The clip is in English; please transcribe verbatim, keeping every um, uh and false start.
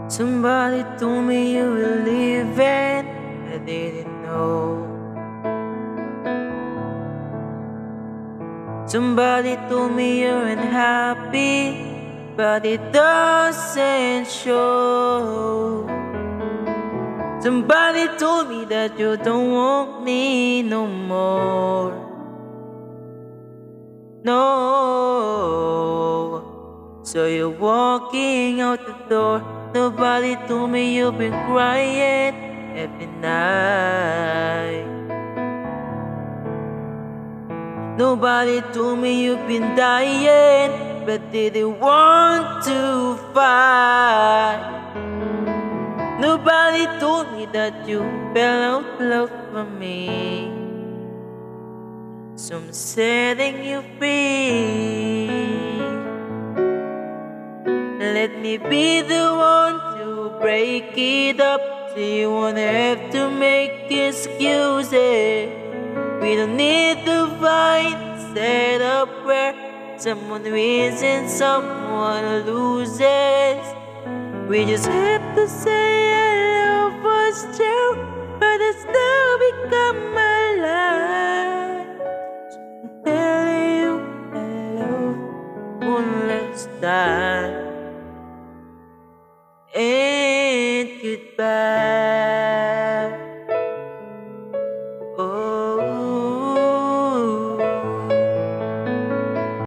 Somebody told me you were leaving, I didn't know. Somebody told me you're unhappy, but it doesn't show. Somebody told me that you don't want me no more. No. So you're walking out the door. Nobody told me you've been crying every night. Nobody told me you've been dying, but didn't want to fight. Nobody told me that you fell out of love for me. So I'm setting you free. Let me be the one to break it up, so you won't have to make excuses. We don't need to fight, set up where someone wins and someone loses. We just have to say our love was true, but it's now become a lie. So I'm telling you hello one last time and goodbye.